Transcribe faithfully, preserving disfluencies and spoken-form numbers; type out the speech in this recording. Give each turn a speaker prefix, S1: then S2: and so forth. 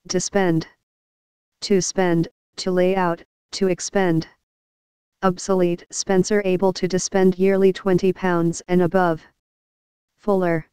S1: dispend. To spend, to lay out, to expend. Obsolete. Spencer able to dispend yearly twenty pounds and above. Fuller.